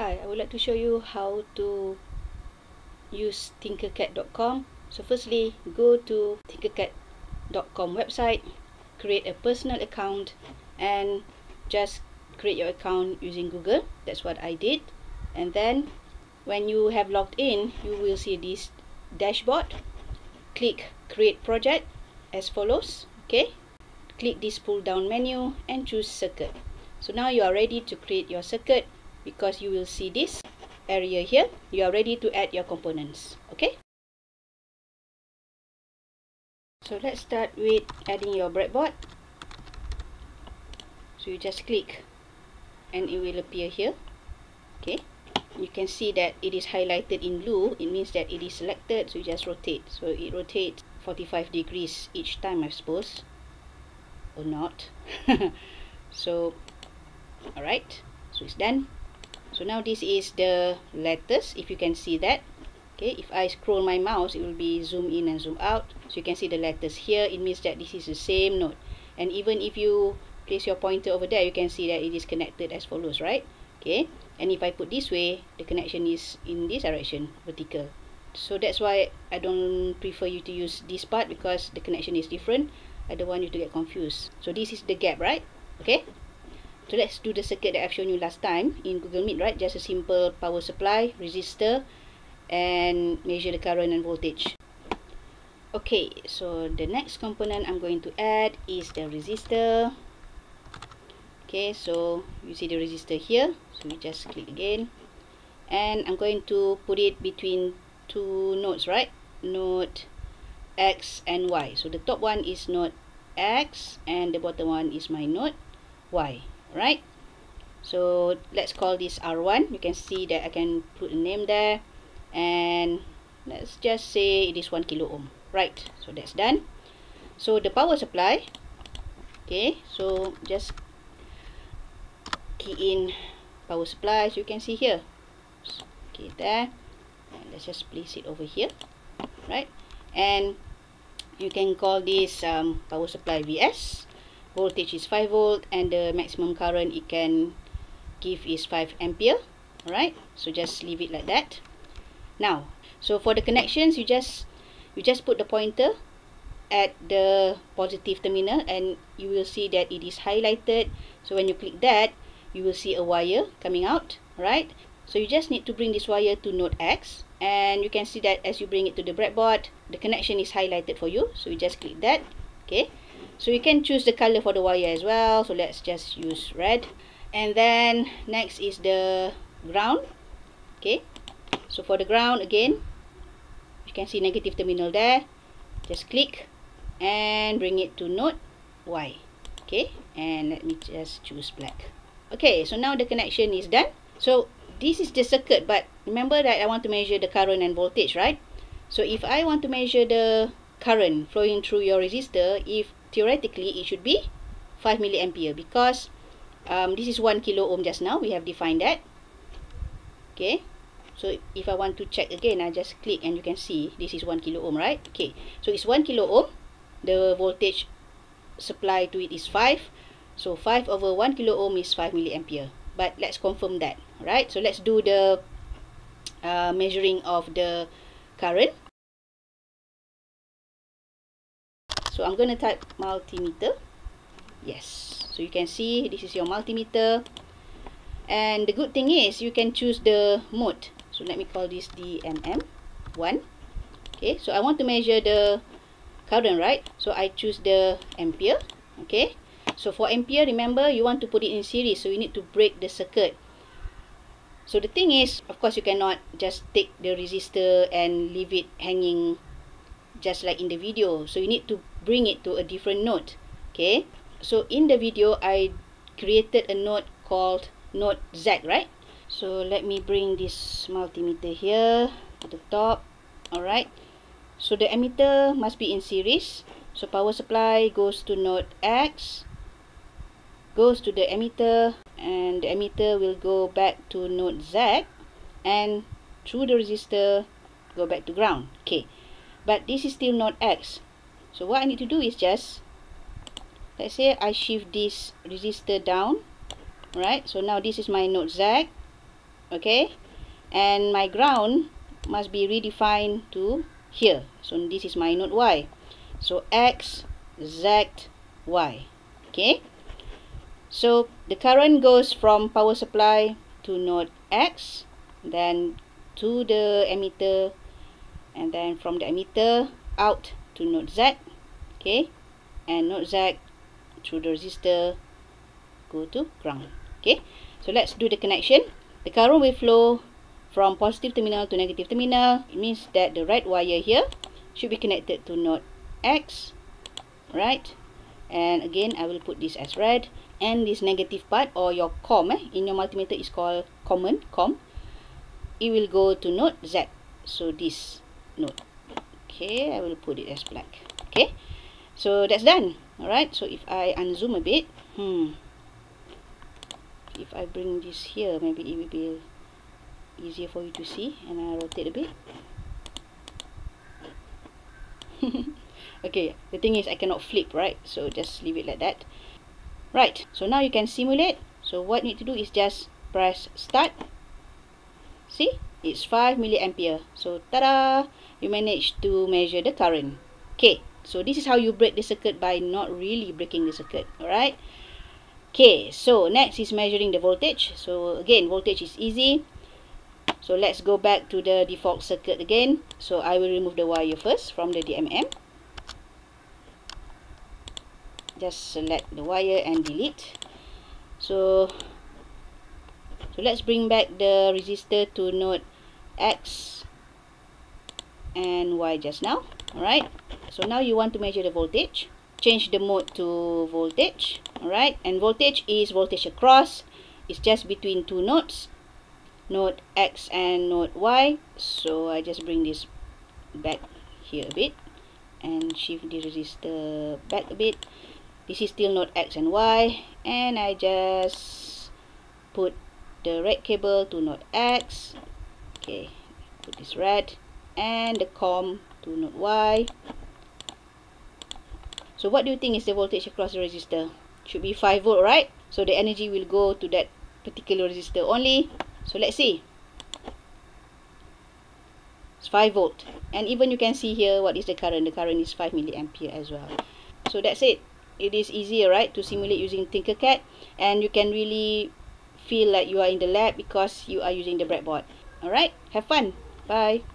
Hi, I would like to show you how to use Tinkercad.com. So firstly, go to Tinkercad.com website, create a personal account, and just create your account using Google. That's what I did. And then when you have logged in, you will see this dashboard. Click create project as follows. Okay, click this pull down menu and choose circuit. So now you are ready to create your circuit, because you will see this area here. You are ready to add your components. Okay, so let's start with adding your breadboard. So you just click and it will appear here. Okay, you can see that it is highlighted in blue. It means that it is selected. So you just rotate. So it rotates 45 degrees each time, I suppose, or not. So alright, so it's done. So now this is the letters, if you can see that. Okay, if I scroll my mouse, it will be zoom in and zoom out. So you can see the letters here. It means that this is the same node. And even if you place your pointer over there, you can see that it is connected as follows, right? Okay, and if I put this way, the connection is in this direction, vertical. So that's why I don't prefer you to use this part, because the connection is different. I don't want you to get confused. So this is the gap, right? Okay, so let's do the circuit that I've shown you last time in Google Meet, right? Just a simple power supply, resistor, and measure the current and voltage. Okay, so the next component I'm going to add is the resistor. Okay, so you see the resistor here. So we just click again. And I'm going to put it between two nodes, right? Node X and Y. So the top one is node X and the bottom one is my node Y. Right, so let's call this R1. You can see that I can put a name there, and let's just say it is 1 kilo ohm. Right, so that's done. So the power supply, okay, so just key in power supply. So you can see here, okay, there, and let's just place it over here, right? And you can call this power supply VS. Voltage is 5 volt, and the maximum current it can give is 5 ampere. Alright, so just leave it like that. Now, so for the connections, you just put the pointer at the positive terminal, and you will see that it is highlighted. So when you click that, you will see a wire coming out. Right, so you just need to bring this wire to node X, and you can see that as you bring it to the breadboard, the connection is highlighted for you. So you just click that. Okay, so you can choose the color for the wire as well. So let's just use red. And then next is the ground. Okay, so for the ground, again, you can see negative terminal there. Just click and bring it to node Y. Okay, and let me just choose black. Okay, so now the connection is done. So this is the circuit, but remember that I want to measure the current and voltage, right? So if I want to measure the current flowing through your resistor, if theoretically it should be 5 milliampere, because this is 1 kilo ohm just now. We have defined that. Okay, so if I want to check again, I just click and you can see this is 1 kilo ohm, right? Okay, so it's 1 kilo ohm. The voltage supply to it is 5. So 5 over 1 kilo ohm is 5 milliampere. But let's confirm that. Right, so let's do the measuring of the current. So I'm going to type multimeter. Yes, so you can see this is your multimeter. And the good thing is you can choose the mode. So let me call this DMM1. Okay, so I want to measure the current, right? So I choose the ampere. Okay, so for ampere, remember you want to put it in series, so you need to break the circuit. So the thing is, of course, you cannot just take the resistor and leave it hanging just like in the video. So you need to bring it to a different node. Okay, so in the video I created a node called node Z, right? So let me bring this multimeter here to the top. Alright, so the emitter must be in series. So power supply goes to node X, goes to the emitter, and the emitter will go back to node Z, and through the resistor go back to ground. Okay, but this is still node X. So what I need to do is just, let's say I shift this resistor down. Right, so now this is my node Z. okay, and my ground must be redefined to here. So this is my node Y. So X, Z, Y. Okay. So the current goes from power supply to node X, then to the emitter, and then from the emitter out to node Z. Okay. And node Z through the resistor go to ground. Okay. So let's do the connection. The current will flow from positive terminal to negative terminal. It means that the red wire here should be connected to node X, right? And again, I will put this as red. And this negative part, or your COM, in your multimeter is called common, COM. It will go to node Z. So this node. Okay, I will put it as black. Okay, so that's done. Alright, so if I unzoom a bit, if I bring this here, maybe it will be easier for you to see, and I rotate a bit. Okay, the thing is I cannot flip, right? So just leave it like that. Right, so now you can simulate. So what you need to do is just press start. See, it's 5 milliampere. So tada, you managed to measure the current. Okay, so this is how you break the circuit by not really breaking the circuit. Alright. Okay, so next is measuring the voltage. So again, voltage is easy. So let's go back to the default circuit again. So I will remove the wire first from the DMM. Just select the wire and delete. So let's bring back the resistor to node X and Y just now. Alright, so now you want to measure the voltage. Change the mode to voltage. Alright, and voltage is voltage across. It's just between two nodes, node X and node Y. So I just bring this back here a bit and shift the resistor back a bit. This is still node X and Y, and I just put the red cable to node X. Okay, put this red, and the COM to node Y. So what do you think is the voltage across the resistor? Should be 5 volt, right? So the energy will go to that particular resistor only. So let's see. It's 5 volt, and even you can see here what is the current. The current is 5 milliampere as well. So that's it. It is easier, right, to simulate using Tinkercad, and you can really feel like you are in the lab because you are using the breadboard. Alright, have fun. Bye.